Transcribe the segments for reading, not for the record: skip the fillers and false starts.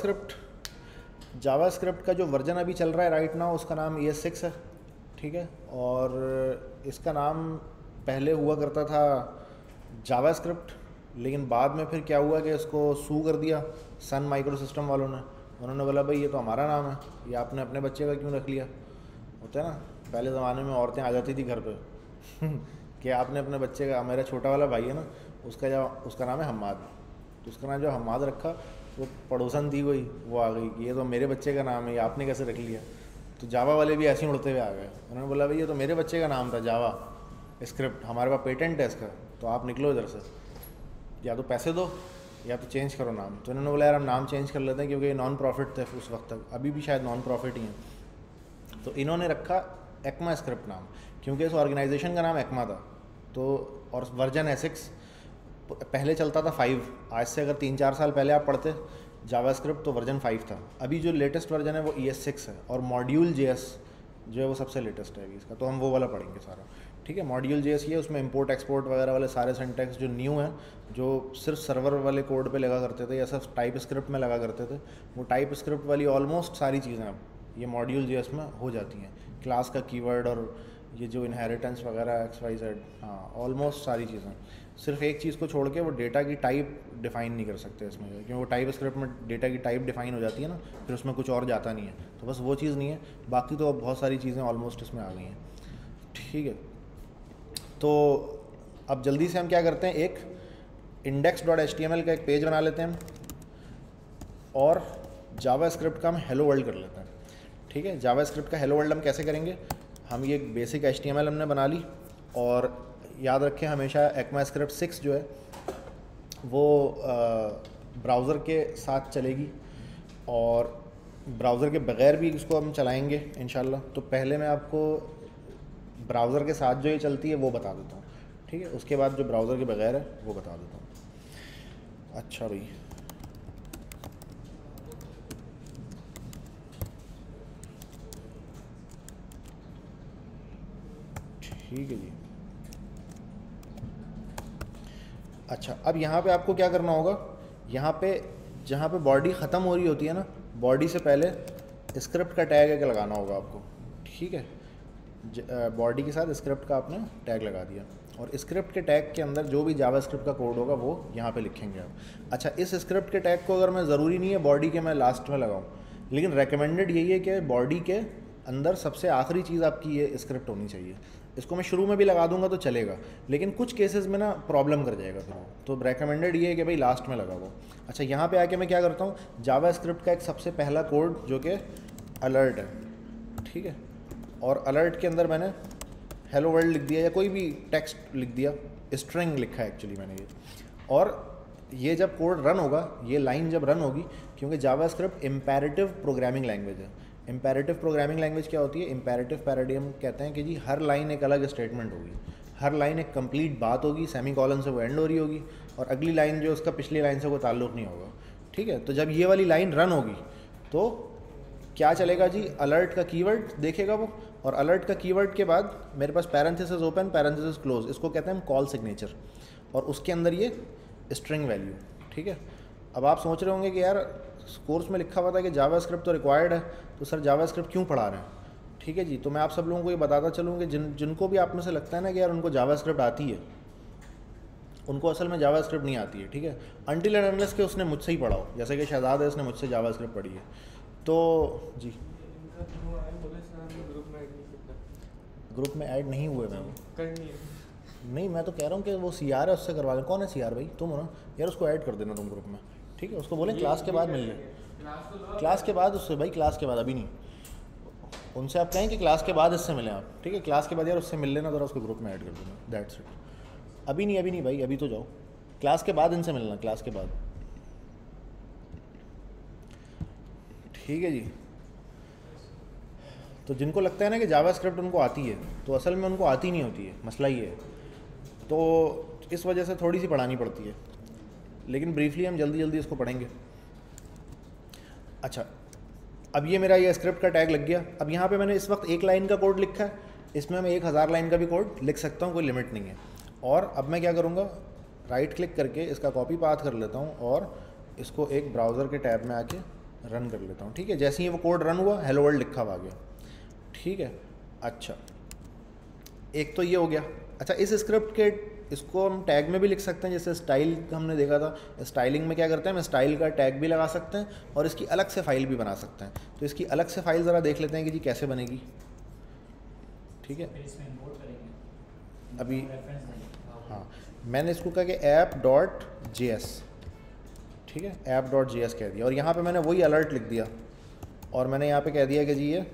JavaScript का जो version अभी चल रहा है राइट नाउ उसका नाम ES6 है, ठीक है। और इसका नाम पहले हुआ करता था जावास्क्रिप्ट, लेकिन बाद में फिर क्या हुआ कि इसको सू कर दिया सन माइक्रो सिस्टम वालों ने। उन्होंने बोला भाई ये तो हमारा नाम है, ये आपने अपने बच्चे का क्यों रख लिया। होता है ना, पहले ज़माने में औरतें आ जाती थी घर पे कि आपने अपने बच्चे का, मेरा छोटा वाला भाई है ना, उसका नाम है हम्माद, तो उसका नाम जो हम्माद रखा, वो पड़ोसन थी कोई, वो आ गई कि ये तो मेरे बच्चे का नाम है, ये आपने कैसे रख लिया। तो जावा वाले भी ऐसे ही उड़ते हुए आ गए, उन्होंने बोला भाई ये तो मेरे बच्चे का नाम था जावा स्क्रिप्ट, हमारे पास पेटेंट है इसका, तो आप निकलो इधर से, या तो पैसे दो या तो चेंज करो नाम। तो इन्होंने बोला यार हम नाम चेंज कर लेते हैं, क्योंकि ये नॉन प्रॉफिट थे उस वक्त तक, अभी भी शायद नॉन प्रॉफिट ही हैं। तो इन्होंने रखा एक्मा स्क्रिप्ट नाम, क्योंकि इस ऑर्गेनाइजेशन का नाम एक्मा था। तो और वर्जन है 6, पहले चलता था 5, आज से अगर 3-4 साल पहले आप पढ़ते जावास्क्रिप्ट तो वर्जन 5 था। अभी जो लेटेस्ट वर्जन है वो ES6 है, और मॉड्यूल JS जो है वो सबसे लेटेस्ट है अभी इसका, तो हम वो वाला पढ़ेंगे सारा, ठीक है। मॉड्यूल JS ये उसमें इंपोर्ट एक्सपोर्ट वगैरह वाले सारे सिंटैक्स जो न्यू हैं, जो सिर्फ सर्वर वाले कोड पे लगा करते थे या सिर्फ टाइप स्क्रिप्ट में लगा करते थे, वो टाइप स्क्रिप्ट वाली ऑलमोस्ट सारी चीज़ें अब ये मॉड्यूल JS में हो जाती हैं। क्लास का कीवर्ड और ये जो इनहेरिटेंस वगैरह XYZ, हाँ ऑलमोस्ट सारी चीज़ें। सिर्फ एक चीज़ को छोड़ के वो डेटा की टाइप डिफ़ाइन नहीं कर सकते इसमें, क्योंकि वो टाइप स्क्रिप्ट में डेटा की टाइप डिफ़ाइन हो जाती है ना, फिर उसमें कुछ और जाता नहीं है, तो बस वो चीज़ नहीं है, बाकी तो अब बहुत सारी चीज़ें ऑलमोस्ट इसमें आ गई हैं, ठीक है। तो अब जल्दी से हम क्या करते हैं, एक index.html का एक पेज बना लेते हैं और जावास्क्रिप्ट का हम हेलो वर्ल्ड कर लेते हैं, ठीक है। जावास्क्रिप्ट का हेलो वर्ल्ड हम कैसे करेंगे, हम ये बेसिक HTML हमने बना ली, और याद रखें हमेशा ECMAScript 6 जो है वो ब्राउज़र के साथ चलेगी, और ब्राउज़र के बगैर भी इसको हम चलाएंगे इंशाल्लाह। तो पहले मैं आपको ब्राउज़र के साथ जो ये चलती है वो बता देता हूँ, ठीक है, उसके बाद जो ब्राउज़र के बगैर है वो बता देता हूँ। अच्छा भाई, ठीक है जी। अच्छा, अब यहाँ पे आपको क्या करना होगा, यहाँ पे जहाँ पे बॉडी ख़त्म हो रही होती है ना, बॉडी से पहले स्क्रिप्ट का टैग एक लगाना होगा आपको, ठीक है। बॉडी के साथ स्क्रिप्ट का आपने टैग लगा दिया, और स्क्रिप्ट के टैग के अंदर जो भी जावास्क्रिप्ट का कोड होगा वो यहाँ पे लिखेंगे आप। अच्छा, इस स्क्रिप्ट के टैग को अगर मैं ज़रूरी नहीं है बॉडी के मैं लास्ट में लगाऊँ, लेकिन रेकमेंडेड यही है कि बॉडी के अंदर सबसे आखिरी चीज़ आपकी ये स्क्रिप्ट होनी चाहिए। इसको मैं शुरू में भी लगा दूंगा तो चलेगा, लेकिन कुछ केसेस में ना प्रॉब्लम कर जाएगा फिर वो, तो रेकमेंडेड ये है कि भाई लास्ट में लगा वो। अच्छा, यहाँ पे आके मैं क्या करता हूँ, जावास्क्रिप्ट का एक सबसे पहला कोड जो कि अलर्ट है, ठीक है, और अलर्ट के अंदर मैंने हेलो वर्ल्ड लिख दिया या कोई भी टेक्स्ट लिख दिया, स्ट्रिंग लिखा है एक्चुअली मैंने ये। और ये जब कोड रन होगा, ये लाइन जब रन होगी, क्योंकि जावास्क्रिप्ट इम्पेरेटिव प्रोग्रामिंग लैंग्वेज है। इम्पेरेटिव प्रोग्रामिंग लैंग्वेज क्या होती है, इम्पेरेटिव पैराडिग्म कहते हैं कि जी हर लाइन एक अलग स्टेटमेंट होगी, हर लाइन एक कंप्लीट बात होगी, सेमी कॉलन से वो एंड हो रही होगी, और अगली लाइन जो उसका पिछली लाइन से कोई ताल्लुक़ नहीं होगा, ठीक है। तो जब ये वाली लाइन रन होगी तो क्या चलेगा जी, अलर्ट का कीवर्ड देखेगा वो, और अलर्ट का कीवर्ड के बाद मेरे पास पैरेंथेसिस ओपन पैरेंथेसिस क्लोज, इसको कहते हैं हम कॉल सिग्नेचर, और उसके अंदर ये स्ट्रिंग वैल्यू, ठीक है। अब आप सोच रहे होंगे कि यार कोर्स में लिखा हुआ था कि जावास्क्रिप्ट तो रिक्वायर्ड है, तो सर जावास्क्रिप्ट क्यों पढ़ा रहे हैं, ठीक है जी। तो मैं आप सब लोगों को ये बताता चलूँ कि जिनको भी आप में से लगता है ना कि यार उनको जावास्क्रिप्ट आती है, उनको असल में जावास्क्रिप्ट नहीं आती है, ठीक है, अनटिल एंड अनलेस के उसने मुझसे ही पढ़ा हो, जैसे कि शहजाद है उसने मुझसे जावास्क्रिप्ट पढ़ी है। तो जी ग्रुप में ऐड नहीं हुए मैम, नहीं मैं तो कह रहा हूँ कि वो CR है उससे करवा लें। कौन है CR भाई, तुम हो ना यार, उसको ऐड कर देना तुम ग्रुप में, ठीक है। उसको बोलें क्लास के बाद मिल लें, क्लास के बाद उससे, भाई क्लास के बाद, अभी नहीं, उनसे आप कहें कि क्लास के बाद इससे मिलें आप, ठीक है, क्लास के बाद यार उससे मिल लेना ज़रा, उसको ग्रुप में ऐड कर देना, दैट्स इट। अभी नहीं भाई, अभी तो जाओ, क्लास के बाद इनसे मिलना, क्लास के बाद, ठीक है जी। तो जिनको लगता है ना कि जावास्क्रिप्ट उनको आती है, तो असल में उनको आती नहीं होती है, मसला ये है, तो इस वजह से थोड़ी सी पढ़ानी पड़ती है, लेकिन ब्रीफली हम जल्दी इसको पढ़ेंगे। अच्छा, अब ये मेरा ये स्क्रिप्ट का टैग लग गया। अब यहाँ पे मैंने इस वक्त 1 लाइन का कोड लिखा है, इसमें मैं 1000 लाइन का भी कोड लिख सकता हूँ, कोई लिमिट नहीं है। और अब मैं क्या करूँगा, राइट क्लिक करके इसका कॉपी पाथ कर लेता हूँ और इसको एक ब्राउज़र के टैब में आके रन कर लेता हूँ, ठीक है। जैसे ही वो कोड रन हुआ हेलो वर्ल्ड लिखा हुआ आ गया, ठीक है। अच्छा, एक तो ये हो गया। अच्छा, इस स्क्रिप्ट के इसको हम टैग में भी लिख सकते हैं, जैसे स्टाइल हमने देखा था, स्टाइलिंग में क्या करते हैं, हम स्टाइल का टैग भी लगा सकते हैं और इसकी अलग से फाइल भी बना सकते हैं। तो इसकी अलग से फाइल ज़रा देख लेते हैं कि जी कैसे बनेगी, ठीक है। अभी हाँ, मैंने इसको कहा कि app.js, ठीक है, app.js कह दिया और यहाँ पे मैंने वही अलर्ट लिख दिया और मैंने यहाँ पे कह दिया कि जी ये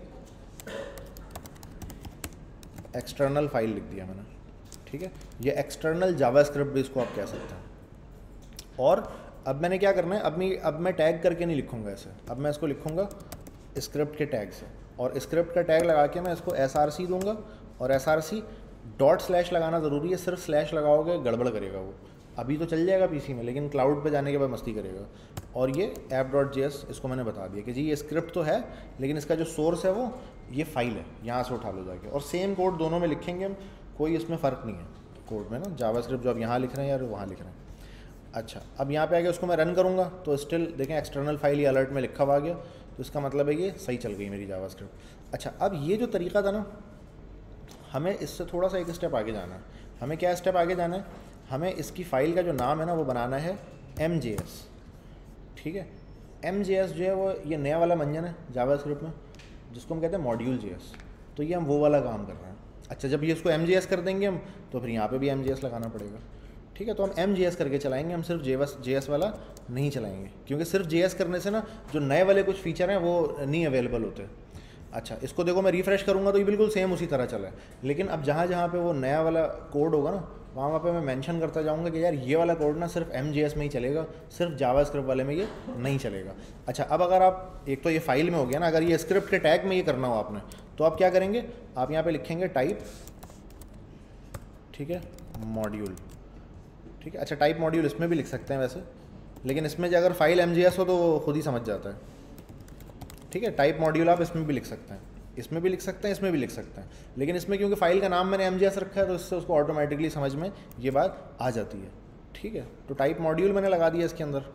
एक्सटर्नल फाइल लिख दिया मैंने, ठीक है। ये एक्सटर्नल जावास्क्रिप्ट भी इसको आप कह सकते हैं। और अब मैंने क्या करना है, अब मैं टैग करके नहीं लिखूँगा ऐसे, अब मैं इसको लिखूँगा स्क्रिप्ट के टैग से और स्क्रिप्ट का टैग लगा के मैं इसको src दूंगा और src डॉट स्लैश लगाना ज़रूरी है, सिर्फ स्लैश लगाओगे गड़बड़ करेगा वो। अभी तो चल जाएगा पीसी में, लेकिन क्लाउड पे जाने के बाद मस्ती करेगा। और ये app.js इसको मैंने बता दिया कि जी ये स्क्रिप्ट तो है, लेकिन इसका जो सोर्स है वो ये फाइल है, यहाँ से उठा लो जाके। और सेम कोड दोनों में लिखेंगे हम, कोई इसमें फ़र्क नहीं है कोड में ना, जावास्क्रिप्ट जो आप यहाँ लिख रहे हैं या वहाँ लिख रहे हैं। अच्छा, अब यहाँ पे आके उसको मैं रन करूँगा तो स्टिल देखें एक्सटर्नल फाइल ये अलर्ट में लिखा हुआ आ गया, तो इसका मतलब है ये सही चल गई मेरी जावास्क्रिप्ट। अच्छा, अब ये जो तरीका था ना, हमें इससे थोड़ा सा एक स्टेप आगे जाना है। हमें क्या स्टेप आगे जाना है, हमें इसकी फ़ाइल का जो नाम है ना वो बनाना है MJS, ठीक है। MJS जो है वो ये नया वाला मंजन है जावास्क्रिप्ट में जिसको हम कहते हैं मॉड्यूल JS, तो ये हम वो वाला काम कर रहे हैं। अच्छा, जब ये इसको MJS कर देंगे हम तो फिर यहाँ पे भी MJS लगाना पड़ेगा, ठीक है। तो हम MJS करके चलाएंगे, हम सिर्फ JS वाला नहीं चलाएंगे, क्योंकि सिर्फ JS करने से ना जो नए वाले कुछ फीचर हैं वो नहीं अवेलेबल होते। अच्छा, इसको देखो मैं रिफ़्रेश करूँगा तो ये बिल्कुल सेम उसी तरह चला है, लेकिन अब जहाँ जहाँ पे वो नया वाला कोड होगा ना वहाँ पे मैं मेंशन करता जाऊँगा कि यार ये वाला कोड ना सिर्फ MJS में ही चलेगा, सिर्फ जावास्क्रिप्ट वाले में ये नहीं चलेगा। अच्छा, अब अगर आप, एक तो ये फाइल में हो गया ना, अगर ये स्क्रिप्ट के टैग में ये करना हो आपने तो आप क्या करेंगे, आप यहाँ पे लिखेंगे टाइप, ठीक है, मॉड्यूल, ठीक है। अच्छा, टाइप मॉड्यूल इसमें भी लिख सकते हैं वैसे, लेकिन इसमें अगर फाइल MJS हो तो वो खुद ही समझ जाता है, ठीक है। टाइप मॉड्यूल आप इसमें भी लिख सकते हैं, इसमें भी लिख सकते हैं, इसमें भी लिख सकते हैं, लेकिन इसमें क्योंकि फ़ाइल का नाम मैंने MJS रखा है तो इससे उसको ऑटोमेटिकली समझ में ये बात आ जाती है, ठीक है। तो टाइप मॉड्यूल मैंने लगा दिया इसके अंदर,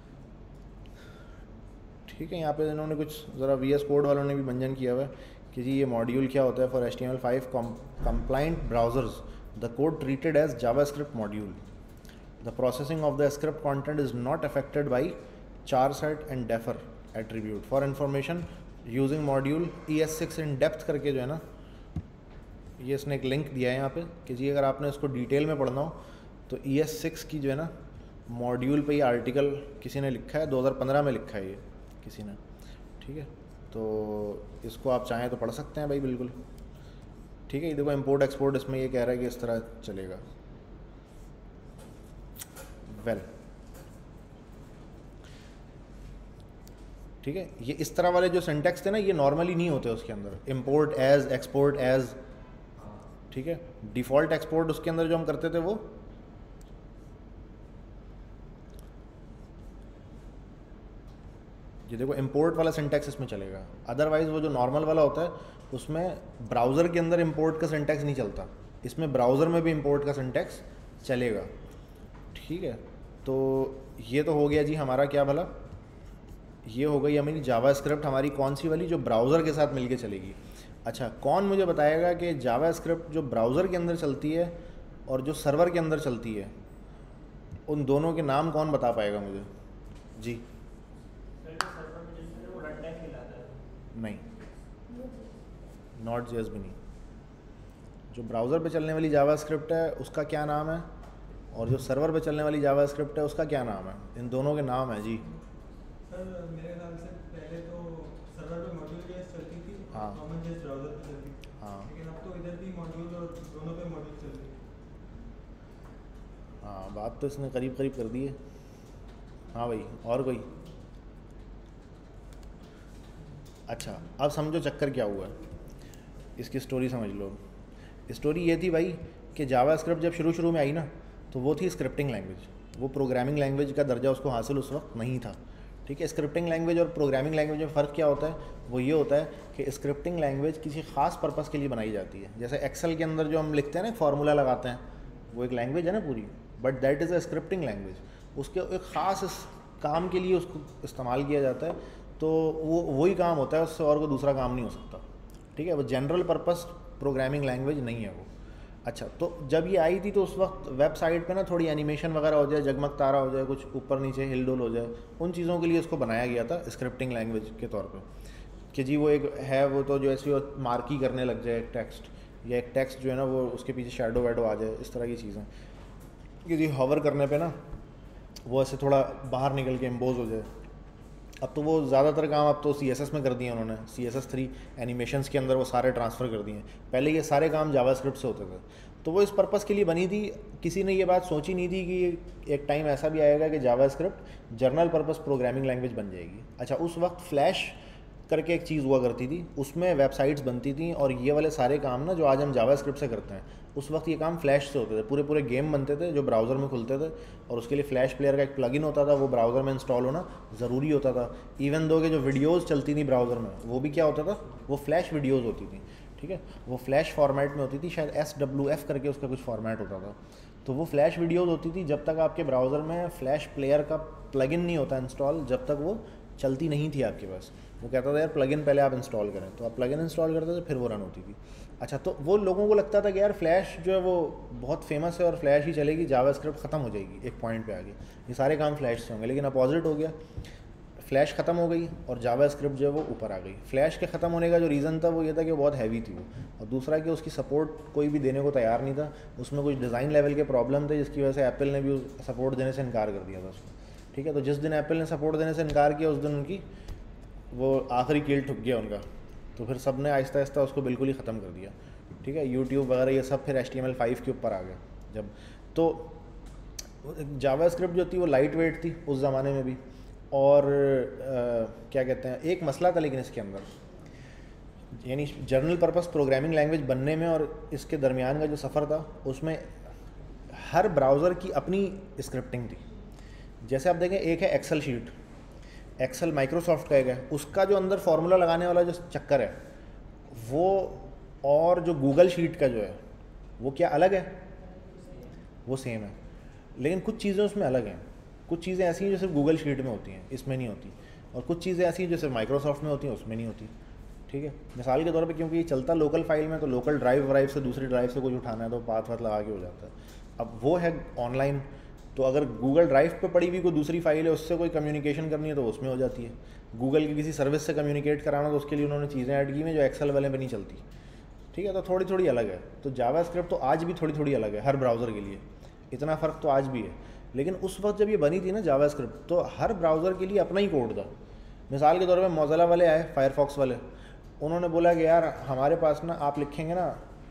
ठीक है। यहाँ पे इन्होंने कुछ ज़रा VS कोड वालों ने भी मेंशन किया हुआ है कि जी ये मॉड्यूल क्या होता है, for HTML5 compliant browsers the code treated as JavaScript module, the processing of the script content is not affected by charset and defer attribute for information using module ES6 in depth करके जो है ना, ये इसने एक link दिया है यहाँ पे कि जी अगर आपने इसको डिटेल में पढ़ना हो तो ES6 की जो है ना मॉड्यूल पे ये आर्टिकल किसी ने लिखा है, 2015 में लिखा है ये किसी ने, ठीक है। तो इसको आप चाहें तो पढ़ सकते हैं भाई, बिल्कुल, ठीक है। ये देखो इम्पोर्ट एक्सपोर्ट इसमें ये कह रहा है कि इस तरह चलेगा। वेल, ठीक है। ये इस तरह वाले जो सिंटेक्स थे ना ये नॉर्मली नहीं होते उसके अंदर, इम्पोर्ट एज, एक्सपोर्ट एज, ठीक है। डिफ़ॉल्ट एक्सपोर्ट उसके अंदर जो हम करते थे वो ये देखो इंपोर्ट वाला सिंटेक्स इसमें चलेगा, अदरवाइज वो जो नॉर्मल वाला होता है उसमें ब्राउज़र के अंदर इंपोर्ट का सिंटेक्स नहीं चलता, इसमें ब्राउज़र में भी इंपोर्ट का सिंटेक्स चलेगा, ठीक है। तो ये तो हो गया जी हमारा क्या भला, ये हो गई हमारी जावास्क्रिप्ट, हमारी कौन सी वाली, जो ब्राउज़र के साथ मिलके चलेगी। अच्छा, कौन मुझे बताएगा कि जावास्क्रिप्ट जो ब्राउज़र के अंदर चलती है और जो सर्वर के अंदर चलती है उन दोनों के नाम कौन बता पाएगा मुझे? जी नहीं, नॉट जेएस भी नहीं। जो ब्राउज़र पे चलने वाली जावास्क्रिप्ट है उसका क्या नाम है और जो सर्वर पे चलने वाली जावास्क्रिप्ट है उसका क्या नाम है? इन दोनों के नाम है जी। सर मेरे ख्याल से पहले तो सर्वर पे मॉड्यूल जेएस चलती थी, हाँ, कॉमन जेएस ब्राउज़र पे चलती थी, हाँ, लेकिन अब तो इधर भी मॉड्यूल और दोनों पे मॉड्यूल चल रही है। हाँ, बात तो इसने करीब करीब कर दी है। हाँ भाई, और कोई? अच्छा, अब समझो चक्कर क्या हुआ है, इसकी स्टोरी समझ लो। स्टोरी ये थी भाई कि जावास्क्रिप्ट जब शुरू शुरू में आई ना तो वो थी स्क्रिप्टिंग लैंग्वेज, वो प्रोग्रामिंग लैंग्वेज का दर्जा उसको हासिल उस वक्त नहीं था, ठीक है। स्क्रिप्टिंग लैंग्वेज और प्रोग्रामिंग लैंग्वेज में फ़र्क क्या होता है? वो ये होता है कि स्क्रिप्टिंग लैंग्वेज किसी ख़ास पर्पज़ के लिए बनाई जाती है, जैसे एक्सेल के अंदर जो हम लिखते हैं ना, फार्मूला लगाते हैं, वो एक लैंग्वेज है ना पूरी, but that is a scripting language. उसके एक ख़ास काम के लिए उसको इस्तेमाल किया जाता है तो वो वही काम होता है, उससे और कोई दूसरा काम नहीं हो सकता, ठीक है। वो जनरल पर्पस प्रोग्रामिंग लैंग्वेज नहीं है वो। अच्छा, तो जब ये आई थी तो उस वक्त वेबसाइट पे ना थोड़ी एनिमेशन वगैरह हो जाए, जगमग तारा हो जाए, कुछ ऊपर नीचे हिलडुल हो जाए, उन चीज़ों के लिए इसको बनाया गया था स्क्रिप्टिंग लैंग्वेज के तौर पे, कि जी वो एक है, वो तो जो ऐसी मार्की करने लग जाए एक टेक्स्ट, या एक टेक्स्ट जो है ना वो उसके पीछे शेडो वेडो आ जाए, इस तरह की चीज़ें, कि जी हॉवर करने पे ना वो ऐसे थोड़ा बाहर निकल के इम्पोज हो जाए। अब तो वो ज़्यादातर काम अब तो CSS में कर दिए उन्होंने, CSS3 एनिमेशंस के अंदर वो सारे ट्रांसफ़र कर दिए। पहले ये सारे काम जावास्क्रिप्ट से होते थे, तो वो इस पर्पज़ के लिए बनी थी। किसी ने ये बात सोची नहीं थी कि एक टाइम ऐसा भी आएगा कि JavaScript general purpose programming language बन जाएगी। अच्छा, उस वक्त फ्लैश करके एक चीज़ हुआ करती थी, उसमें वेबसाइट्स बनती थी, और ये वाले सारे काम ना जो आज हम जावास्क्रिप्ट से करते हैं, उस वक्त ये काम फ्लैश से होते थे। पूरे पूरे गेम बनते थे जो ब्राउज़र में खुलते थे, और उसके लिए फ्लैश प्लेयर का एक प्लगइन होता था, वो ब्राउज़र में इंस्टॉल होना ज़रूरी होता था। इवन दो के जो वीडियोज़ चलती थी ब्राउज़र में, वो भी क्या होता था, वो फ्लैश वीडियोज़ होती थी, ठीक है। वो फ्लैश फॉर्मेट में होती थी, शायद SWF करके उसका कुछ फॉर्मेट होता था। तो वो फ्लैश वीडियोज़ होती थी, जब तक आपके ब्राउज़र में फ्लैश प्लेयर का प्लगइन नहीं होता इंस्टॉल, जब तक वो चलती नहीं थी आपके पास। वो कहता था यार प्लगइन पहले आप इंस्टॉल करें, तो आप प्लगइन इंस्टॉल करते थे, फिर वो रन होती थी। अच्छा, तो वो लोगों को लगता था कि यार फ्लैश जो है वो बहुत फेमस है और फ्लैश ही चलेगी, जावास्क्रिप्ट ख़त्म हो जाएगी एक पॉइंट पे आगे, ये सारे काम फ्लैश से होंगे। लेकिन अपोजिट हो गया, फ्लैश ख़त्म हो गई और जावास्क्रिप्ट जो है वो ऊपर आ गई। फ्लैश के ख़त्म होने का जो रीज़न था वो ये था कि वो बहुत हैवी थी वो, और दूसरा कि उसकी सपोर्ट कोई भी देने को तैयार नहीं था। उसमें कुछ डिज़ाइन लेवल के प्रॉब्लम थे, जिसकी वजह से एप्पल ने भी सपोर्ट देने से इनकार कर दिया था उसको, ठीक है। तो जिस दिन एप्पल ने सपोर्ट देने से इनकार किया, उस दिन उनकी वो आखिरी कील ठुक गया उनका। तो फिर सब ने आहिस्ता आहिस्ता उसको बिल्कुल ही ख़त्म कर दिया, ठीक है। यूट्यूब वगैरह ये सब फिर HTML5 के ऊपर आ गया जब। तो जावास्क्रिप्ट जो थी वो लाइट वेट थी उस ज़माने में भी, और क्या कहते हैं, एक मसला था लेकिन इसके अंदर, यानी जनरल पर्पस प्रोग्रामिंग लैंग्वेज बनने में और इसके दरमियान का जो सफ़र था, उसमें हर ब्राउज़र की अपनी स्क्रिप्टिंग थी। जैसे आप देखें, एक है एक्सेल शीट, एक्सेल माइक्रोसॉफ्ट का एक है, उसका जो अंदर फार्मूला लगाने वाला जो चक्कर है वो, और जो गूगल शीट का जो है वो क्या अलग है, वो सेम है, लेकिन कुछ चीज़ें उसमें अलग हैं। कुछ चीज़ें ऐसी हैं जो सिर्फ गूगल शीट में होती हैं, इसमें नहीं होती, और कुछ चीज़ें ऐसी हैं जो सिर्फ माइक्रोसॉफ्ट में होती हैं, उसमें नहीं होती, ठीक है। मिसाल के तौर पे, क्योंकि ये चलता लोकल फाइल में, तो लोकल ड्राइव से दूसरी ड्राइव से कुछ उठाना है तो पाथ वाथ लगा के हो जाता है। अब वो है ऑनलाइन, तो अगर गूगल ड्राइव पे पड़ी हुई कोई दूसरी फाइल है, उससे कोई कम्युनिकेशन करनी है तो उसमें हो जाती है। गूगल की किसी सर्विस से कम्युनिकेट कराना, तो उसके लिए उन्होंने चीज़ें ऐड की हैं जो एक्सेल वाले में नहीं चलती, ठीक है। तो थोड़ी थोड़ी अलग है। तो जावास्क्रिप्ट तो आज भी थोड़ी थोड़ी अलग है हर ब्राउज़र के लिए, इतना फ़र्क तो आज भी है। लेकिन उस वक्त जब ये बनी थी ना जावास्क्रिप्ट, तो हर ब्राउज़र के लिए अपना ही कोड था। मिसाल के तौर पे मोज़िला वाले आए, फायरफॉक्स वाले, उन्होंने बोला कि यार हमारे पास ना, आप लिखेंगे ना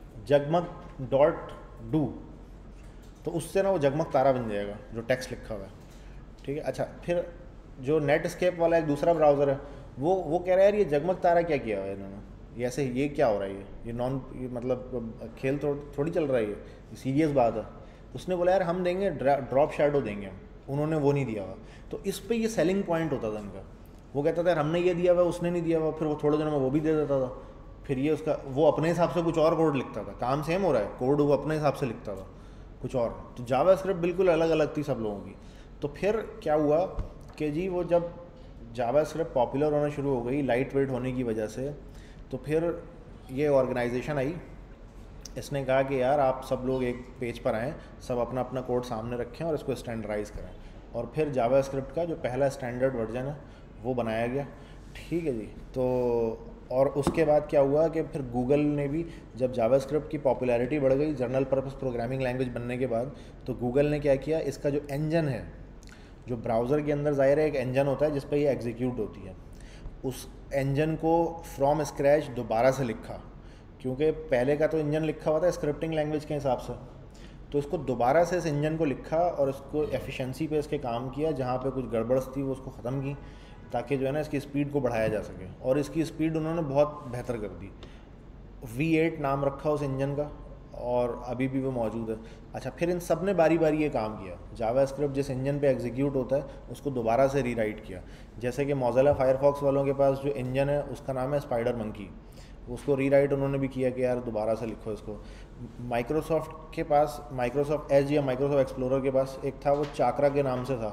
jgmug.do, तो उससे ना वो जगमग तारा बन जाएगा जो टेक्स्ट लिखा हुआ है, ठीक है। अच्छा, फिर जो नेटस्केप वाला एक दूसरा ब्राउज़र है, वो कह रहा है यार ये जगमग तारा क्या किया हुआ है इन्होंने, ये ऐसे ये क्या हो रहा है, ये मतलब खेल थोड़ी चल रहा है, ये सीरियस बात है। उसने बोला यार हम देंगे ड्रॉप शैडो देंगे हम, उन्होंने वो नहीं दिया हुआ। तो इस पे ये सेलिंग पॉइंट होता था इनका। वो कहता था यार हमने ये दिया हुआ, उसने नहीं दिया हुआ, फिर वो थोड़े दिनों में वो भी दे देता था। फिर ये उसका, वो अपने हिसाब से कुछ और कोड लिखता था, काम सेम हो रहा है, कोड वो अपने हिसाब से लिखता था कुछ और। तो जावास्क्रिप्ट बिल्कुल अलग अलग थी सब लोगों की। तो फिर क्या हुआ कि जी वो जब जावास्क्रिप्ट पॉपुलर होना शुरू हो गई लाइट वेट होने की वजह से, तो फिर ये ऑर्गेनाइजेशन आई, इसने कहा कि यार आप सब लोग एक पेज पर आएँ, सब अपना अपना कोड सामने रखें और इसको स्टैंडर्डाइज़ करें। और फिर जावास्क्रिप्ट का जो पहला स्टैंडर्ड वर्जन है वो बनाया गया, ठीक है जी। तो और उसके बाद क्या हुआ कि फिर गूगल ने भी, जब जावास्क्रिप्ट की पॉपुलैरिटी बढ़ गई जनरल पर्पस प्रोग्रामिंग लैंग्वेज बनने के बाद, तो गूगल ने क्या किया, इसका जो इंजन है, जो ब्राउज़र के अंदर ज़ाहिर है एक इंजन होता है जिस पर ये एग्जीक्यूट होती है, उस इंजन को फ्रॉम स्क्रैच दोबारा से लिखा, क्योंकि पहले का तो इंजन लिखा हुआ था स्क्रिप्टिंग लैंग्वेज के हिसाब से, तो इसको दोबारा से इस इंजन को लिखा और इसको एफिशिएंसी पे इसके काम किया, जहाँ पे कुछ गड़बड़ थी वो उसको ख़त्म की, ताकि जो है ना इसकी स्पीड को बढ़ाया जा सके। और इसकी स्पीड उन्होंने बहुत बेहतर कर दी, V8 नाम रखा उस इंजन का, और अभी भी वो मौजूद है। अच्छा, फिर इन सब ने बारी बारी ये काम किया, जावास्क्रिप्ट जिस इंजन पे एग्जीक्यूट होता है उसको दोबारा से रीराइट किया। जैसे कि मोज़िला फायरफॉक्स वालों के पास जो इंजन है उसका नाम है स्पाइडर मंकी, उसको रीराइट उन्होंने भी किया कि यार दोबारा से लिखो इसको। माइक्रोसॉफ्ट के पास, माइक्रोसॉफ्ट एज या माइक्रोसॉफ्ट एक्सप्लोरर के पास एक था, वो चाकरा के नाम से था,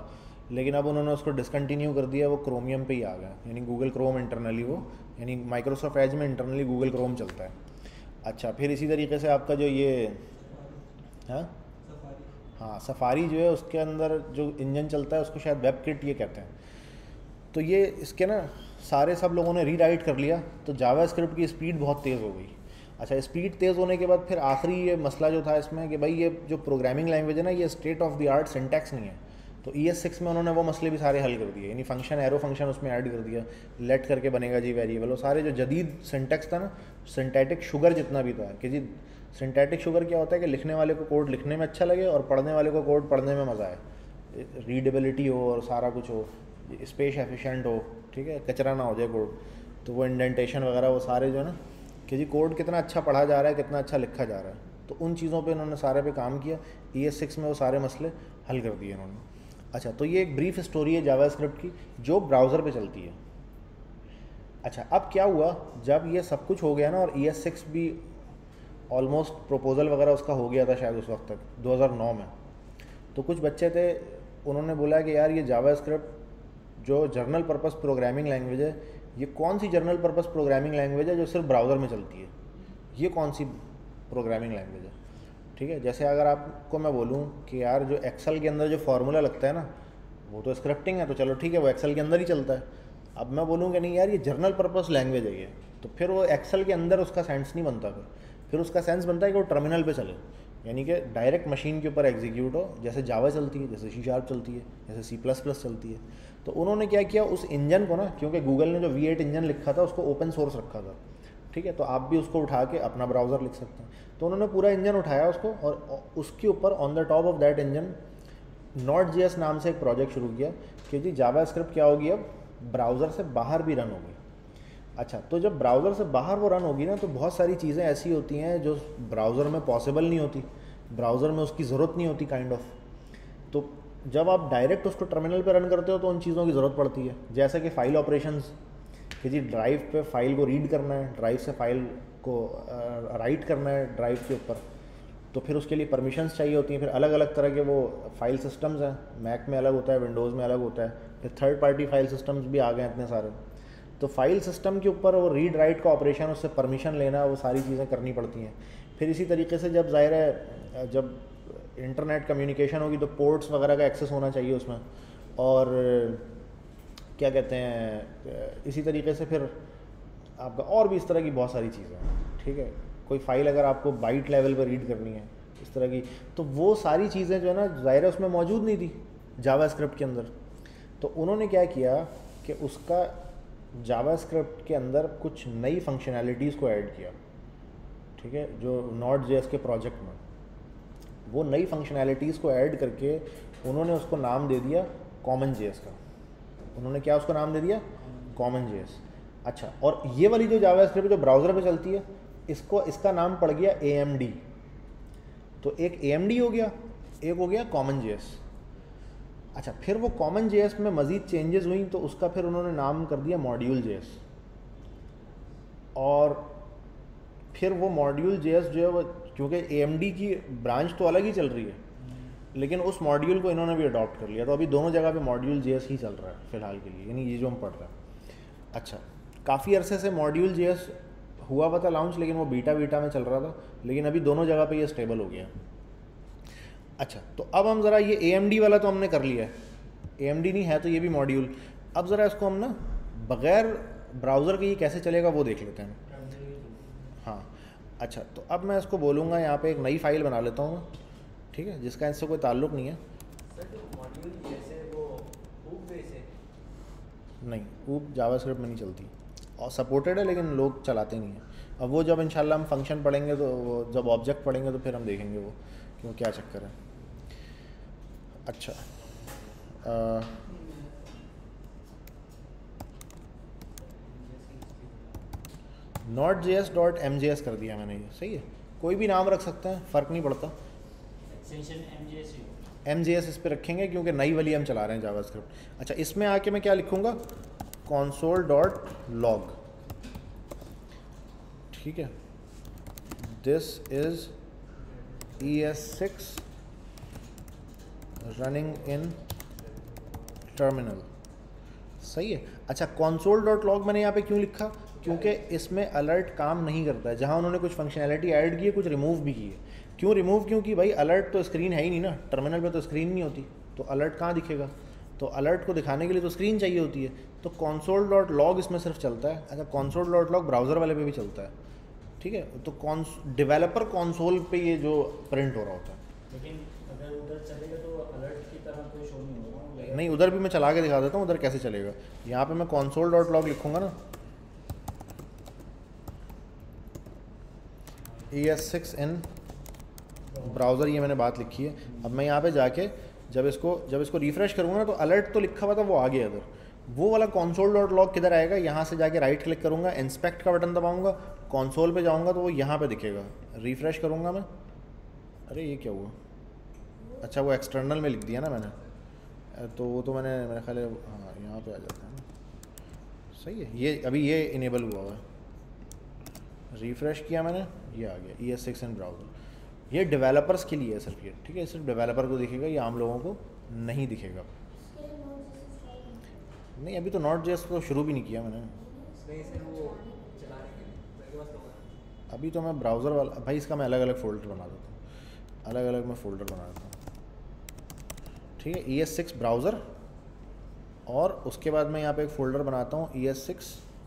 लेकिन अब उन्होंने उसको डिसकंटिन्यू कर दिया, वो क्रोमियम पे ही आ गया, यानी गूगल क्रोम इंटरनली वो, यानी माइक्रोसॉफ्ट एज में इंटरनली गूगल क्रोम चलता है। अच्छा, फिर इसी तरीके से आपका जो ये हाँ सफारी। हाँ सफारी जो है उसके अंदर जो इंजन चलता है उसको शायद वेब किट ये कहते हैं। तो ये इसके ना सारे सब लोगों ने रीराइट कर लिया, तो जावा स्क्रिप्ट की स्पीड बहुत तेज़ हो गई। अच्छा, स्पीड तेज़ होने के बाद फिर आखिरी ये मसला जो था इसमें कि भाई ये जो प्रोग्रामिंग लैंग्वेज है ना, ये state of the art syntax नहीं है। तो ES6 में उन्होंने वो मसले भी सारे हल कर दिए, यानी फंक्शन एरो फंक्शन उसमें ऐड कर दिया, लेट करके बनेगा जी वेरिएबल, वो सारे जो जदीद सिंटैक्स था ना, सिंटैटिक शुगर जितना भी था कि जी सिंटैटिक शुगर क्या होता है कि लिखने वाले को कोड लिखने में अच्छा लगे और पढ़ने वाले को कोड पढ़ने में मज़ा आए, रीडेबिलिटी हो और सारा कुछ हो, स्पेस एफिशिएंट हो, ठीक है, कचरा ना हो जाए कोड। तो वो इंडेंटेशन वगैरह वो सारे जो है ना कि जी कोड कितना अच्छा पढ़ा जा रहा है, कितना अच्छा लिखा जा रहा है, तो उन चीज़ों पे इन्होंने सारे पे काम किया। ES6 में वो सारे मसले हल कर दिए इन्होंने। अच्छा, तो ये एक ब्रीफ स्टोरी है जावास्क्रिप्ट की जो ब्राउज़र पे चलती है। अच्छा, अब क्या हुआ जब ये सब कुछ हो गया ना, और ES6 भी ऑलमोस्ट प्रपोजल वगैरह उसका हो गया था शायद उस वक्त तक 2009 में, तो कुछ बच्चे थे, उन्होंने बोला कि यार ये जावास्क्रिप्ट जो जर्नल पर्पस प्रोग्रामिंग लैंग्वेज है, ये कौन सी जर्नल पर्पस प्रोग्रामिंग लैंग्वेज है जो सिर्फ ब्राउज़र में चलती है, ये कौन सी प्रोग्रामिंग लैंग्वेज है। ठीक है, जैसे अगर आपको मैं बोलूँ कि यार जो एक्सेल के अंदर जो फार्मूला लगता है ना, वो तो स्क्रिप्टिंग है, तो चलो ठीक है वो एक्सेल के अंदर ही चलता है। अब मैं बोलूँ कि नहीं यार ये जर्नल पर्पस लैंग्वेज है ये, तो फिर वो एक्सेल के अंदर उसका सेंस नहीं बनता, फिर उसका सेंस बनता है कि वो टर्मिनल पे चले, यानी कि डायरेक्ट मशीन के ऊपर एग्जीक्यूट हो, जैसे जावा चलती है, जैसे C# चलती है, जैसे C++ चलती है। तो उन्होंने क्या किया, उस इंजन को ना, क्योंकि गूगल ने जो V8 इंजन लिखा था उसको ओपन सोर्स रखा था, ठीक है, तो आप भी उसको उठा के अपना ब्राउज़र लिख सकते हैं। तो उन्होंने पूरा इंजन उठाया उसको, और उसके ऊपर on the top of that engine Node.js नाम से एक प्रोजेक्ट शुरू किया कि जी जावास्क्रिप्ट क्या होगी, अब ब्राउज़र से बाहर भी रन होगी। अच्छा, तो जब ब्राउज़र से बाहर वो रन होगी ना, तो बहुत सारी चीज़ें ऐसी होती हैं जो ब्राउज़र में पॉसिबल नहीं होती, ब्राउज़र में उसकी ज़रूरत नहीं होती काइंड ऑफ। तो जब आप डायरेक्ट उसको टर्मिनल पे रन करते हो तो उन चीज़ों की ज़रूरत पड़ती है, जैसे कि फ़ाइल ऑपरेशंस, कि जी ड्राइव पे फाइल को रीड करना है, ड्राइव से फाइल को राइट करना है ड्राइव के ऊपर, तो फिर उसके लिए परमिशंस चाहिए होती हैं। फिर अलग अलग तरह के वो फाइल सिस्टम्स हैं, मैक में अलग होता है, विंडोज़ में अलग होता है, फिर थर्ड पार्टी फाइल सिस्टम्स भी आ गए इतने सारे। तो फाइल सिस्टम के ऊपर वो रीड राइट का ऑपरेशन, उससे परमिशन लेना, वो सारी चीज़ें करनी पड़ती हैं। फिर इसी तरीके से जब ज़ाहिर है जब इंटरनेट कम्युनिकेशन होगी तो पोर्ट्स वगैरह का एक्सेस होना चाहिए उसमें, और क्या कहते हैं, इसी तरीके से फिर आपका और भी इस तरह की बहुत सारी चीज़ें हैं। ठीक है, कोई फाइल अगर आपको बाइट लेवल पर रीड करनी है इस तरह की, तो वो सारी चीज़ें जो है ना ज़ाहिर है उसमें मौजूद नहीं थी जावास्क्रिप्ट के अंदर। तो उन्होंने क्या किया कि उसका जावास्क्रिप्ट के अंदर कुछ नई फंक्शनैलिटीज़ को ऐड किया। ठीक है, जो Node.js के प्रोजेक्ट में वो नई फंक्शनैलिटीज़ को ऐड करके उन्होंने उसको नाम दे दिया CommonJS का। उन्होंने क्या उसको नाम दे दिया, CommonJS। अच्छा, और ये वाली जो जावास्क्रिप्ट जो ब्राउज़र पे चलती है, इसका नाम पड़ गया AMD। तो एक AMD हो गया, एक हो गया CommonJS। अच्छा, फिर वो CommonJS में मज़ीद चेंजेस हुई तो उसका फिर उन्होंने नाम कर दिया Module.js। और फिर वो Module.js जो है वो, क्योंकि AMD की ब्रांच तो अलग ही चल रही है, लेकिन उस मॉड्यूल को इन्होंने भी अडॉप्ट कर लिया। तो अभी दोनों जगह पे Module.js ही चल रहा है फ़िलहाल के लिए, यानी ये जो हम पढ़ रहे हैं। अच्छा, काफ़ी अरसे से Module.js हुआ हुआ था लॉन्च, लेकिन वो बीटा में चल रहा था, लेकिन अभी दोनों जगह पे ये स्टेबल हो गया। अच्छा, तो अब हम ज़रा ये AMD वाला तो हमने कर लिया है, AMD नहीं है तो ये भी मॉड्यूल। अब ज़रा इसको हम ना बग़ैर ब्राउज़र के ये कैसे चलेगा वो देख लेते हैं। हाँ, अच्छा, तो अब मैं इसको बोलूँगा यहाँ पे एक नई फाइल बना लेता हूँ, ठीक है, जिसका इससे कोई ताल्लुक़ नहीं है। सर जो मॉड्यूल जैसे वो ऊप बेस है? नहीं, ऊप जावास्क्रिप्ट में नहीं चलती, और सपोर्टेड है लेकिन लोग चलाते नहीं हैं। अब वो जब इंशाल्लाह हम फंक्शन पढ़ेंगे तो वो जब ऑब्जेक्ट पढ़ेंगे तो फिर हम देखेंगे वो कि वो क्या चक्कर है। अच्छा, Node.js.mjs कर दिया मैंने, ये सही है, कोई भी नाम रख सकते हैं, फ़र्क नहीं पड़ता। एक्सटेंशन MJS ही हो। MJS इस पर रखेंगे क्योंकि नई वाली हम चला रहे हैं जावास्क्रिप्ट। अच्छा, इसमें आके मैं क्या लिखूँगा, console.log। ठीक है, this is ES6 running in terminal, सही है। अच्छा, console.log मैंने यहाँ पे क्यों लिखा, क्योंकि इसमें अलर्ट काम नहीं करता है। जहाँ उन्होंने कुछ फंक्शनैलिटी ऐड की है, कुछ रिमूव भी की है। क्यों रिमूव, क्योंकि भाई अलर्ट तो स्क्रीन है ही नहीं ना, टर्मिनल पे तो स्क्रीन नहीं होती, तो अलर्ट कहाँ दिखेगा, तो अलर्ट को दिखाने के लिए तो स्क्रीन चाहिए होती है। तो console.log इसमें सिर्फ चलता है। अच्छा, console.log ब्राउज़र वाले पे भी चलता है, ठीक है। तो डेवलपर कंसोल पे ये जो प्रिंट हो रहा होता है, लेकिन अगर उधर चलेगा तो अलर्ट की तरह कोई शो नहीं होगा। नहीं उधर भी मैं चला के दिखा देता हूँ उधर कैसे चलेगा। यहाँ पे मैं console.log लिखूँगा ना, ES6 ब्राउज़र, ये मैंने बात लिखी है। अब मैं यहाँ पे जाके जब इसको रिफ़्रेश करूँगा ना, तो अलर्ट तो लिखा हुआ था वो आ गया इधर। वो वाला console.log किधर आएगा, यहाँ से जाके राइट क्लिक करूँगा, इंस्पेक्ट का बटन दबाऊँगा, कंसोल पे जाऊँगा तो वो यहाँ पे दिखेगा। रिफ़्रेश करूँगा मैं, अरे ये क्या हुआ, अच्छा वो एक्सटर्नल में लिख दिया ना मैंने, तो वो तो मैंने मेरे ख्याल हाँ यहाँ पे आ जाता है ना, सही है। ये अभी ये इनेबल हुआ हुआ है, रिफ़्रेश किया मैंने, ये आ गया ES6 ब्राउज़र। ये डेवलपर्स के लिए है सिर्फ ये, ठीक है, सिर्फ डेवलपर को दिखेगा, ये आम लोगों को नहीं दिखेगा। नहीं अभी तो Node.js को शुरू भी नहीं किया मैंने, नहीं सर वो चलाने के लिए मेरे पास तो अभी तो मैं ब्राउज़र वाला, भाई इसका मैं अलग अलग फ़ोल्डर बना देता हूँ, अलग अलग मैं फ़ोल्डर बना देता हूँ, ठीक है। ES6 ब्राउज़र, और उसके बाद मैं यहाँ पे एक फ़ोल्डर बनाता हूँ ES6,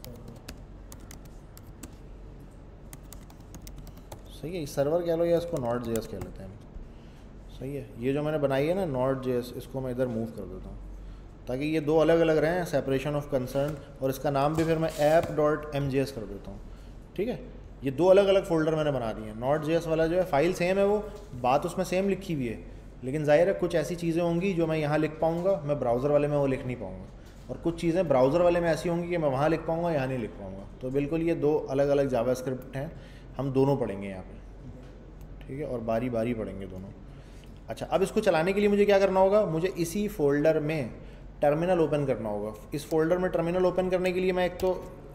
सही है। सर्वर कह लो या इसको Node.js कह लेते हैं, सही है। ये जो मैंने बनाई है ना Node.js, इसको मैं इधर मूव कर देता हूँ ताकि ये दो अलग अलग रहें, सेपरेशन ऑफ कंसर्न, और इसका नाम भी फिर मैं app.mjs कर देता हूँ, ठीक है। ये दो अलग अलग फ़ोल्डर मैंने बना दिए हैं। Node.js वाला जो है फाइल सेम है, वो बात उसमें सेम लिखी हुई है, लेकिन ज़ाहिर है कुछ ऐसी चीज़ें होंगी जो मैं यहाँ लिख पाऊँगा, मैं ब्राउज़र वाले में वो लिख नहीं पाऊँगा, और कुछ चीज़ें ब्राउज़र वाले में ऐसी होंगी कि मैं वहाँ लिख पाऊँगा, यहाँ नहीं लिख पाऊँगा। तो बिल्कुल ये दो अलग अलग जावास्क्रिप्ट हैं, हम दोनों पढ़ेंगे यहाँ पे, ठीक है, और बारी बारी पढ़ेंगे दोनों। अच्छा, अब इसको चलाने के लिए मुझे क्या करना होगा, मुझे इसी फोल्डर में टर्मिनल ओपन करना होगा। इस फोल्डर में टर्मिनल ओपन करने के लिए मैं एक तो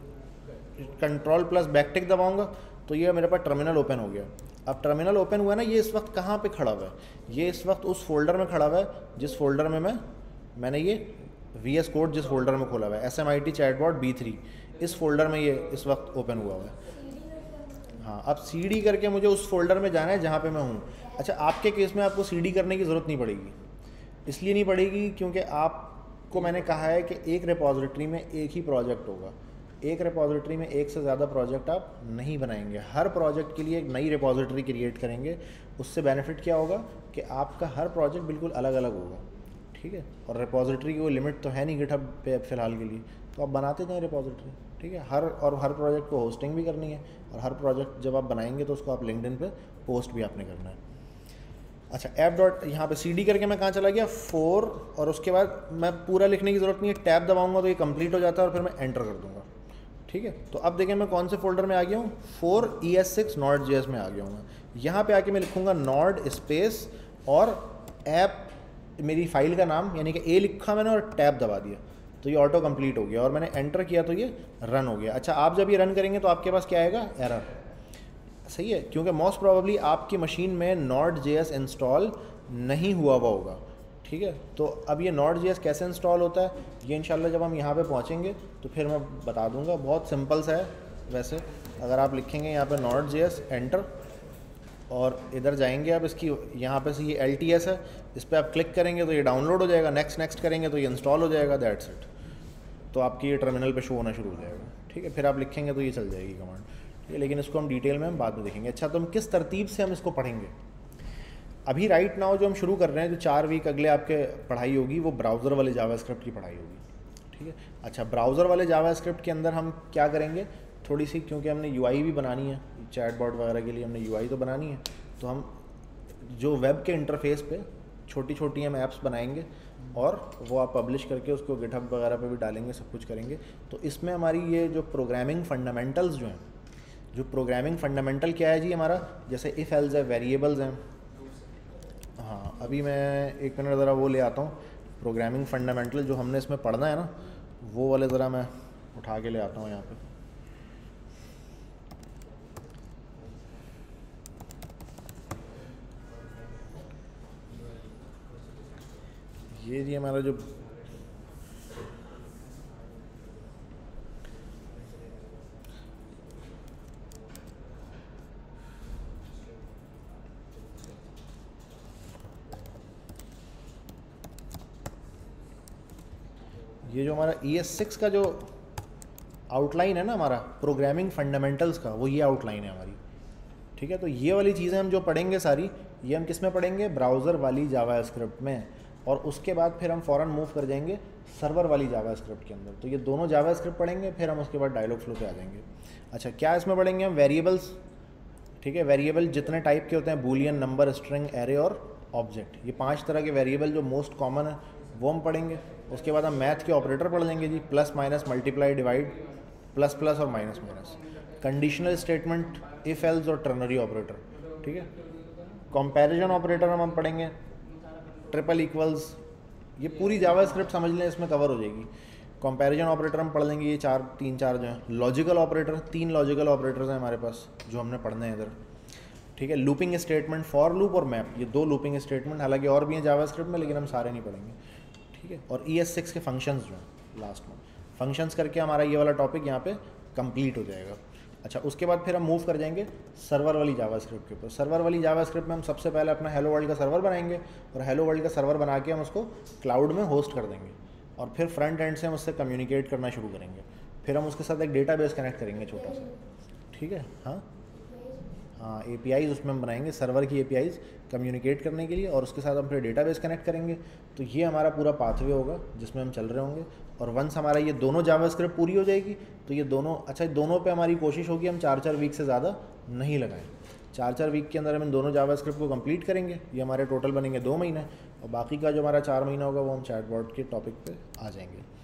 कंट्रोल प्लस बैकटिक दबाऊंगा, तो ये मेरे पास टर्मिनल ओपन हो गया। अब टर्मिनल ओपन हुआ ना, ये इस वक्त कहाँ पे खड़ा हुआ है, ये इस वक्त उस फोल्डर में खड़ा हुआ है जिस फोल्डर में मैंने ये VS कोड जिस फोल्डर में खोला हुआ है, SMIT चैटबॉट B3, इस फोल्डर में ये इस वक्त ओपन हुआ हुआ है। हाँ, अब CD करके मुझे उस फोल्डर में जाना है जहाँ पे मैं हूँ। अच्छा, आपके केस में आपको CD करने की ज़रूरत नहीं पड़ेगी, इसलिए नहीं पड़ेगी क्योंकि आपको मैंने कहा है कि एक रिपॉजिटरी में एक ही प्रोजेक्ट होगा। एक रिपॉजिटरी में एक से ज़्यादा प्रोजेक्ट आप नहीं बनाएंगे, हर प्रोजेक्ट के लिए एक नई रिपॉजिटरी क्रिएट करेंगे। उससे बेनिफिट क्या होगा कि आपका हर प्रोजेक्ट बिल्कुल अलग अलग होगा, ठीक है। और रिपॉजिटरी की कोई लिमिट तो है नहीं गिटहब पे फ़िलहाल के लिए, तो आप बनाते जाएँ रिपॉजिटरी, ठीक है। हर प्रोजेक्ट को होस्टिंग भी करनी है, और हर प्रोजेक्ट जब आप बनाएंगे तो उसको आप लिंक्डइन पे पोस्ट भी आपने करना है। अच्छा, ऐप डॉट यहाँ पे CD करके मैं कहाँ चला गया 4, और उसके बाद मैं पूरा लिखने की ज़रूरत नहीं है, टैब दबाऊंगा तो ये कंप्लीट हो जाता है, और फिर मैं एंटर कर दूंगा, ठीक है। तो अब देखें मैं कौन से फोल्डर में आ गया हूँ, 4 ES6 Node.js में आ गया हूँ मैं। यहाँ पे आके मैं लिखूँगा नॉड स्पेस और ऐप, मेरी फाइल का नाम यानी कि A लिखा मैंने और टैब दबा दिया, तो ये ऑटो कंप्लीट हो गया, और मैंने एंटर किया तो ये रन हो गया। अच्छा, आप जब ये रन करेंगे तो आपके पास क्या आएगा, एरर, सही है, क्योंकि मोस्ट प्रोबेबली आपकी मशीन में Node.js इंस्टॉल नहीं हुआ होगा, ठीक है। तो अब ये Node.js कैसे इंस्टॉल होता है, ये इंशाल्लाह जब हम यहाँ पे पहुँचेंगे तो फिर मैं बता दूँगा। बहुत सिंपल सा है वैसे, अगर आप लिखेंगे यहाँ पे Node.js एंटर, और इधर जाएंगे आप, इसकी यहाँ पे से ये LTS है, इस पर आप क्लिक करेंगे तो ये डाउनलोड हो जाएगा, नेक्स्ट करेंगे तो ये इंस्टॉल हो जाएगा, दैट्स इट। तो आपकी ये टर्मिनल पे शो होना शुरू हो जाएगा, ठीक है। फिर आप लिखेंगे तो ये चल जाएगी कमांड, ठीक है, लेकिन इसको हम डिटेल में हम बाद में देखेंगे। अच्छा, तो हम किस तरतीब से हम इसको पढ़ेंगे, अभी राइट नाउ जो हम शुरू कर रहे हैं, जो 4 वीक अगले आपके पढ़ाई होगी, वो ब्राउज़र वाले जावास्क्रिप्ट की पढ़ाई होगी, ठीक है। अच्छा, ब्राउज़र वाले जावास्क्रिप्ट के अंदर हम क्या करेंगे, थोड़ी सी, क्योंकि हमने UI भी बनानी है, चैटबॉट वगैरह के लिए हमने UI तो बनानी है, तो हम जो वेब के इंटरफेस पे छोटी छोटी हम ऐप्स बनाएंगे, और वो आप पब्लिश करके उसको गिटहब वगैरह पे भी डालेंगे, सब कुछ करेंगे। तो इसमें हमारी ये जो प्रोग्रामिंग फंडामेंटल्स जो हैं, जो प्रोग्रामिंग फंडामेंटल क्या है जी हमारा, जैसे इफ़ एल्स है, वेरिएबल्स हैं। हाँ, अभी मैं एक मिनट ज़रा वो ले आता हूँ, प्रोग्रामिंग फंडामेंटल जो हमने इसमें पढ़ना है ना, वो वाले ज़रा मैं उठा के ले आता हूँ यहाँ पे। ये जी हमारा जो ये जो हमारा ES6 का जो आउटलाइन है ना हमारा प्रोग्रामिंग फंडामेंटल्स का, वो ये आउटलाइन है हमारी, ठीक है। तो ये वाली चीज़ें हम जो पढ़ेंगे सारी, ये हम किस में पढ़ेंगे, ब्राउज़र वाली जावास्क्रिप्ट में, और उसके बाद फिर हम फ़ौरन मूव कर जाएंगे सर्वर वाली जावास्क्रिप्ट के अंदर। तो ये दोनों जावास्क्रिप्ट पढ़ेंगे, फिर हम उसके बाद डायलॉग फ्लो पे आ जाएंगे। अच्छा, क्या इसमें पढ़ेंगे हम, वेरिएबल्स, ठीक है। वेरिएबल जितने टाइप के होते हैं, बूलियन, नंबर, स्ट्रिंग, एरे और ऑब्जेक्ट, ये 5 तरह के वेरिएबल जो मोस्ट कॉमन है वो हम पढ़ेंगे। उसके बाद हम मैथ के ऑपरेटर पढ़ लेंगे जी, plus minus, multiply, divide, plus plus और minus minus, conditional statement, if else और टर्नरी ऑपरेटर, ठीक है। कंपैरिजन ऑपरेटर हम पढ़ेंगे, ट्रिपल इक्वल्स, ये पूरी जावास्क्रिप्ट समझ लें इसमें कवर हो जाएगी। कंपैरिजन ऑपरेटर हम पढ़ लेंगे, ये 3-4 जो हैं। लॉजिकल ऑपरेटर, 3 लॉजिकल ऑपरेटर्स हैं हमारे पास जो हमने पढ़ने हैं इधर, ठीक है। लूपिंग स्टेटमेंट, फॉर लूप और मैप, ये 2 लूपिंग स्टेटमेंट, हालांकि और भी हैं जावास्क्रिप्ट में लेकिन हम सारे नहीं पढ़ेंगे, ठीक है। और ES6 के फंक्शंस जो हैं लास्ट में, फंक्शंस करके हमारा ये वाला टॉपिक यहाँ पे कंप्लीट हो जाएगा। अच्छा, उसके बाद फिर हम मूव कर जाएंगे सर्वर वाली जावास्क्रिप्ट के ऊपर। सर्वर वाली जावास्क्रिप्ट में हम सबसे पहले अपना हेलो वर्ल्ड का सर्वर बनाएंगे, और हेलो वर्ल्ड का सर्वर बना के हम उसको क्लाउड में होस्ट कर देंगे, और फिर फ्रंट एंड से हम उससे कम्युनिकेट करना शुरू करेंगे। फिर हम उसके साथ एक डेटाबेस कनेक्ट करेंगे छोटा सा, ठीक है। हाँ, APIs उसमें हम बनाएंगे, सर्वर की APIs कम्युनिकेट करने के लिए, और उसके साथ हम फिर डेटाबेस कनेक्ट करेंगे। तो ये हमारा पूरा पाथवे होगा जिसमें हम चल रहे होंगे। और वंस हमारा ये दोनों जावास्क्रिप्ट पूरी हो जाएगी तो ये दोनों, अच्छा, दोनों पे हमारी कोशिश होगी हम 4-4 वीक से ज़्यादा नहीं लगाएं। 4-4 वीक के अंदर हम इन दोनों जावास्क्रिप्ट को कंप्लीट करेंगे। ये हमारे टोटल बनेंगे 2 महीने, और बाकी का जो हमारा 4 महीना होगा वो हम चैटबॉट के टॉपिक पे आ जाएंगे।